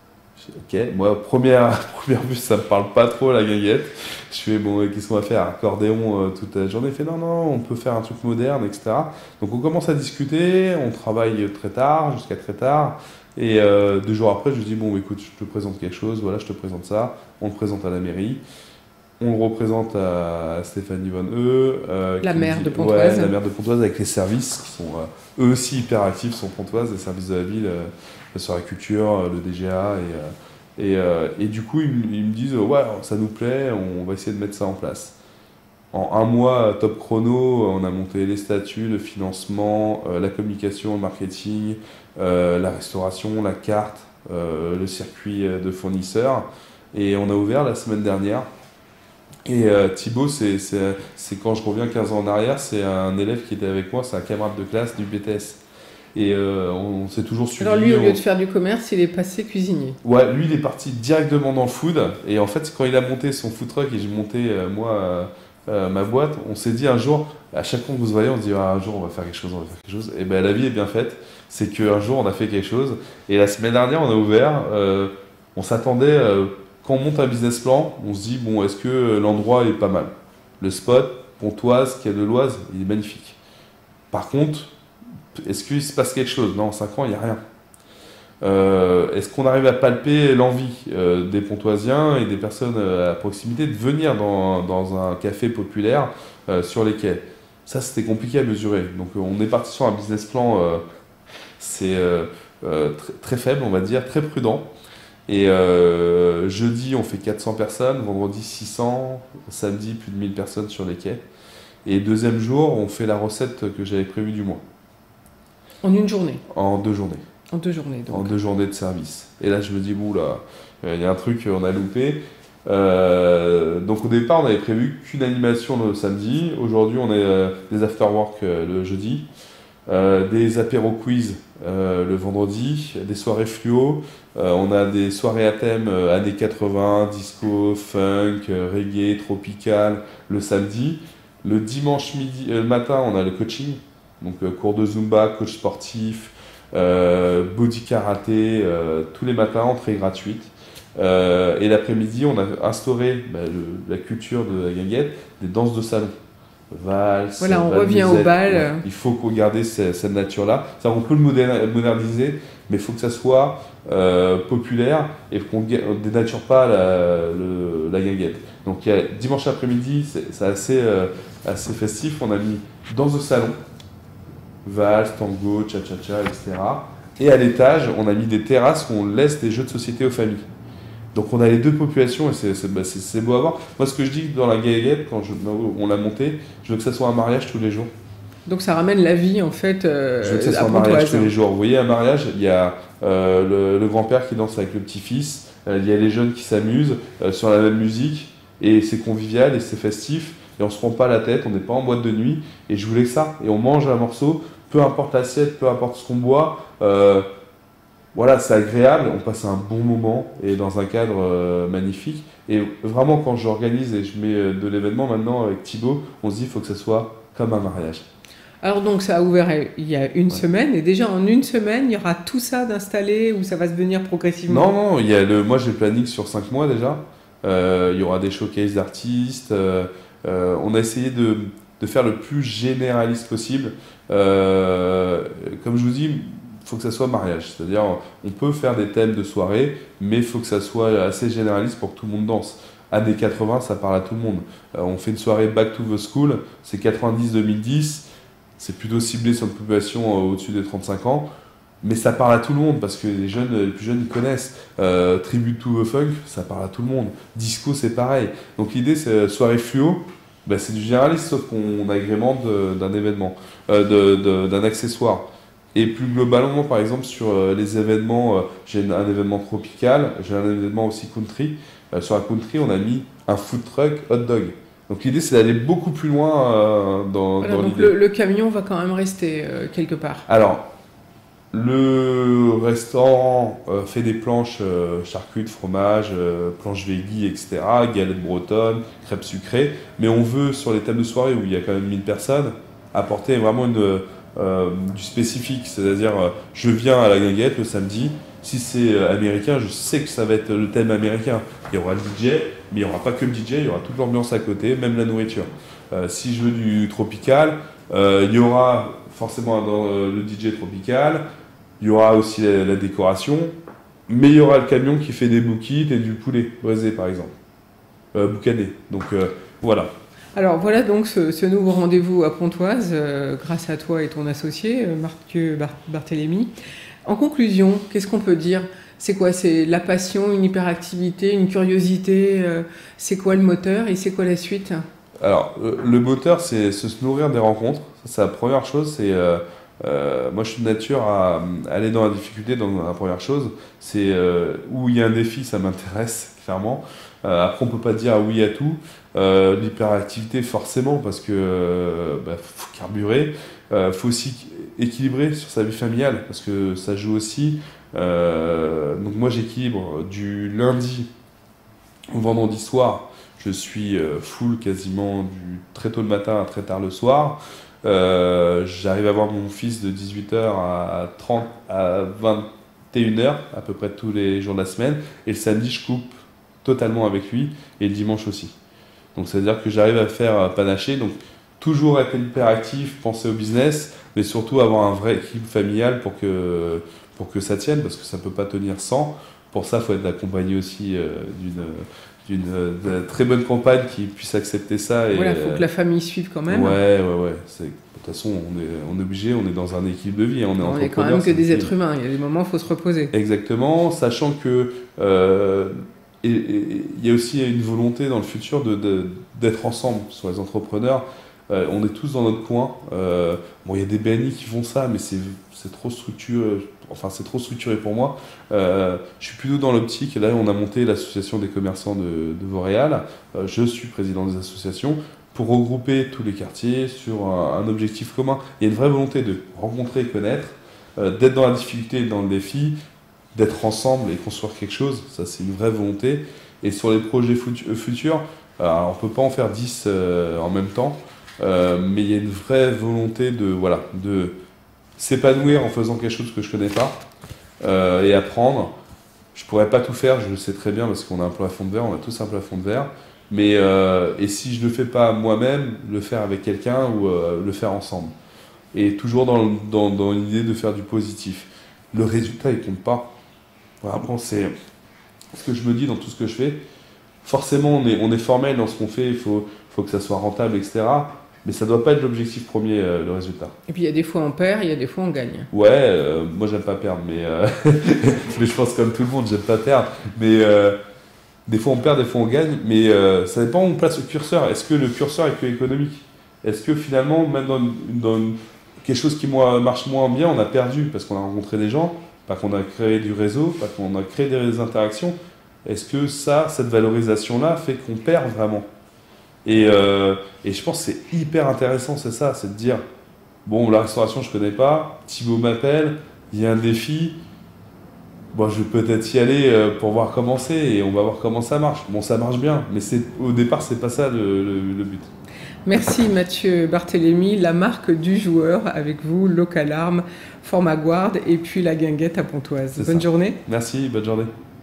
Ok, moi, première, première vue, ça me parle pas trop la guinguette. Je fais, bon, euh, qu'est-ce qu'on va faire? Accordéon euh, toute la journée. Il fait, non, non, on peut faire un truc moderne, et cetera. Donc on commence à discuter, on travaille très tard, jusqu'à très tard. Et euh, deux jours après, je lui dis, bon, écoute, je te présente quelque chose, voilà, je te présente ça. On le présente à la mairie. On le représente à Stéphanie Von E. Euh, La qui maire dit- de Pontoise. Ouais, la maire de Pontoise avec les services qui sont euh, eux aussi hyper actifs sur Pontoise, les services de la ville, euh, sur la culture, euh, le D G A. Et, euh, et, euh, et du coup, ils, me ils me disent, ouais, ça nous plaît, on va essayer de mettre ça en place. En un mois, top chrono, on a monté les statuts, le financement, euh, la communication, le marketing, euh, la restauration, la carte, euh, le circuit euh, de fournisseurs. Et on a ouvert la semaine dernière. Et euh, Thibaut, c'est c'est- c'est quand je reviens quinze ans en arrière, c'est un élève qui était avec moi, c'est un camarade de classe du B T S. Et euh, on, on s'est toujours suivi. Alors lui, au on- lieu de faire du commerce, il est passé cuisinier. Ouais, lui, il est parti directement dans le food. Et en fait, quand il a monté son food truck et j'ai monté, euh, moi, euh, euh, ma boîte, on s'est dit un jour, à chaque fois que vous se voyez, on se dit, ah, un jour, on va faire quelque chose, on va faire quelque chose. Et ben la vie est bien faite. C'est qu'un jour, on a fait quelque chose. Et la semaine dernière, on a ouvert. euh, on s'attendait, euh, quand on monte un business plan, on se dit, bon, est-ce que l'endroit est pas mal? Le spot, Pontoise, qui a de l'Oise, il est magnifique. Par contre, est-ce qu'il se passe quelque chose? Non, en cinq ans, il n'y a rien. Euh, est-ce qu'on arrive à palper l'envie euh, des Pontoisiens et des personnes euh, à proximité de venir dans, dans un café populaire euh, sur les quais? Ça, c'était compliqué à mesurer. Donc, euh, on est parti sur un business plan, euh, c'est euh, euh, tr- très faible, on va dire, très prudent. Et euh, jeudi, on fait quatre cents personnes, vendredi six cents, samedi plus de mille personnes sur les quais. Et deuxième jour, on fait la recette que j'avais prévue du mois, En une journée. en deux journées. En deux journées, En donc. deux journées de service. Et là, je me dis, bon, là, il y a un truc qu'on a loupé. Euh, donc au départ, on avait prévu qu'une animation le samedi. Aujourd'hui, on a euh, des after-work euh, le jeudi, euh, des apéro quiz euh, le vendredi, des soirées fluo. Euh, on a des soirées à thème euh, années quatre-vingts, disco, funk, euh, reggae, tropical le samedi. Le dimanche midi, euh, le matin, on a le coaching. Donc euh, cours de Zumba, coach sportif, euh, body karaté, euh, tous les matins, entrée gratuite. Euh, et l'après-midi, on a instauré bah, le- la culture de la guinguette, des danses de salon. Valse, Voilà, on bal revient au musette. bal. Ouais. Il faut qu'on garde ce- cette nature-là. Ça, on peut le moder- moderniser, mais il faut que ça soit euh, populaire et qu'on ne dénature pas la, le- la guinguette. Donc il y a, dimanche après-midi, c'est c'est assez, euh, assez festif. On a mis danse de salon, valse, tango, cha-cha-cha, et cetera. Et à l'étage, on a mis des terrasses où on laisse des jeux de société aux familles. Donc on a les deux populations et c'est c'est- bah, c'est- c'est beau à voir. Moi, ce que je dis dans la guinguette, quand je- on l'a montée, je veux que ça soit un mariage tous les jours. Donc ça ramène la vie, en fait, euh, Je veux que ça à soit un mariage Pontoise. tous les jours. Vous voyez, un mariage, il y a euh, le, le grand-père qui danse avec le petit-fils, euh, il y a les jeunes qui s'amusent euh, sur la même musique, et c'est convivial et c'est festif, et on se prend pas la tête, on n'est pas en boîte de nuit, et je voulais que ça. Et on mange un morceau, peu importe l'assiette, peu importe ce qu'on boit, euh, voilà, c'est agréable, on passe un bon moment, et dans un cadre euh, magnifique. Et vraiment, quand j'organise et je mets euh, de l'événement maintenant avec Thibaut, on se dit qu'il faut que ça soit comme un mariage. Alors donc ça a ouvert il y a une Ouais. semaine, et déjà en une semaine, il y aura tout ça d'installé, ou ça va se venir progressivement? Non, non, il y a le, moi j'ai le planning sur cinq mois déjà. Euh, il y aura des showcases d'artistes. euh, euh, on a essayé de, de faire le plus généraliste possible. Euh, comme je vous dis, il faut que ça soit mariage. C'est-à-dire, on peut faire des thèmes de soirée, mais il faut que ça soit assez généraliste pour que tout le monde danse. Années quatre-vingts, ça parle à tout le monde. Euh, on fait une soirée Back to the School, c'est quatre-vingt-dix deux mille dix. C'est plutôt ciblé sur une population euh, au-dessus des trente-cinq ans. Mais ça parle à tout le monde parce que les jeunes, les plus jeunes, ils connaissent. Euh, Tribute to the Funk, ça parle à tout le monde. Disco, c'est pareil. Donc l'idée, c'est euh, soirée fluo, bah, c'est du généraliste sauf qu'on agrémente de- d'un événement, euh, de- de- d'un accessoire. Et plus globalement, par exemple, sur euh, les événements, euh, j'ai un, un événement tropical, j'ai un événement aussi country. Euh, sur la country, on a mis un food truck hot dog. Donc l'idée, c'est d'aller beaucoup plus loin euh, dans, Voilà, dans donc l'idée. le, le camion va quand même rester euh, quelque part. Alors, le restaurant euh, fait des planches euh, charcuterie, fromage, euh, planches veggie, et cetera, galettes bretonnes, crêpes sucrées. Mais on veut, sur les thèmes de soirée où il y a quand même mille personnes, apporter vraiment une, euh, du spécifique. C'est-à-dire, euh, je viens à la guinguette le samedi, Si c'est euh, américain, je sais que ça va être le thème américain. Il y aura le D J, mais il n'y aura pas que le D J, il y aura toute l'ambiance à côté, même la nourriture. Euh, si je veux du tropical, euh, il y aura forcément dans, euh, le D J tropical, il y aura aussi la, la décoration, mais il y aura le camion qui fait des bouquets et du poulet braisé par exemple, euh, boucané. Donc euh, voilà. Alors voilà donc ce, ce nouveau rendez-vous à Pontoise, euh, grâce à toi et ton associé, euh, Mathieu Bar- Barthélémy. En conclusion, qu'est-ce qu'on peut dire? C'est quoi? C'est la passion, une hyperactivité, une curiosité? euh, C'est quoi le moteur et c'est quoi la suite? Alors, euh, le moteur, c'est se nourrir des rencontres. Ça, c'est la première chose. C'est euh, euh, moi, je suis de nature à, à aller dans la difficulté. Donc, la première chose, c'est euh, où il y a un défi, ça m'intéresse clairement. Euh, après, on peut pas dire oui à tout. Euh, L'hyperactivité, forcément, parce que euh, bah, faut carburer. Euh, faut aussi équilibrer sur sa vie familiale, parce que ça joue aussi. Euh, donc, moi, j'équilibre du lundi au vendredi soir. Je suis euh, full quasiment du très tôt le matin à très tard le soir. Euh, J'arrive à voir mon fils de dix-huit heures à trente à vingt et une heures à peu près tous les jours de la semaine. Et le samedi, je coupe totalement avec lui et le dimanche aussi. Donc ça veut dire que j'arrive à faire euh, panacher. Donc toujours être hyperactif, penser au business, mais surtout avoir un vrai équilibre familial pour que, pour que ça tienne, parce que ça ne peut pas tenir sans. Pour ça, il faut être accompagné aussi euh, d'une d'une très bonne compagne qui puisse accepter ça. Il voilà, faut que la famille suive quand même. Ouais, ouais, ouais. De toute façon, on est, on est obligé, on est dans un équilibre de vie, on est on est quand même que des êtres humains, il y a des moments où il faut se reposer. Exactement, sachant que euh, et, et, il y a aussi une volonté dans le futur de, de, d'être ensemble sur les entrepreneurs. Euh, on est tous dans notre coin. Euh, bon, il y a des B N I qui font ça, mais c'est, c'est trop structuré. Enfin, c'est trop structuré pour moi. Euh, je suis plutôt dans l'optique. Là, on a monté l'association des commerçants de, de Vauréal. Euh, je suis président des associations pour regrouper tous les quartiers sur un, un objectif commun. Il y a une vraie volonté de rencontrer et connaître, euh, d'être dans la difficulté et dans le défi, d'être ensemble et construire quelque chose. Ça, c'est une vraie volonté. Et sur les projets futurs, alors, on ne peut pas en faire dix euh, en même temps. Euh, mais il y a une vraie volonté de, voilà, de s'épanouir en faisant quelque chose que je ne connais pas euh, et apprendre. Je ne pourrais pas tout faire, je le sais très bien parce qu'on a un plafond de verre, on a tous un plafond de verre. Mais euh, et si je ne le fais pas moi-même, le faire avec quelqu'un ou euh, le faire ensemble. Et toujours dans, dans, dans l'idée de faire du positif. Le résultat, il ne compte pas. Vraiment, c'est ce que je me dis dans tout ce que je fais. Forcément, on est, on est formel dans ce qu'on fait, il faut, faut que ça soit rentable, et cetera. Mais ça ne doit pas être l'objectif premier, euh, le résultat. Et puis il y a des fois on perd, il y a des fois on gagne. Ouais, euh, moi j'aime pas perdre, mais, euh, mais je pense comme tout le monde, j'aime pas perdre. Mais euh, des fois on perd, des fois on gagne, mais euh, ça dépend où on place le curseur. Est-ce que le curseur est que économique? Est-ce que finalement, même dans, dans quelque chose qui moi, marche moins bien, on a perdu parce qu'on a rencontré des gens, pas qu'on a créé du réseau, pas qu'on a créé des interactions? Est-ce que ça, cette valorisation-là fait qu'on perd vraiment? Et, euh, et je pense que c'est hyper intéressant, c'est ça, c'est de dire, bon, la restauration, je connais pas, Thibaut m'appelle, il y a un défi, bon, je vais peut-être y aller pour voir comment c'est, et on va voir comment ça marche. Bon, ça marche bien, mais c'est, au départ, c'est pas ça le, le, le but. Merci Mathieu Barthélémy, la marque du joueur avec vous, Localarm, Formaguard et puis la Guinguette à Pontoise. C'est bonne ça. journée. Merci, bonne journée.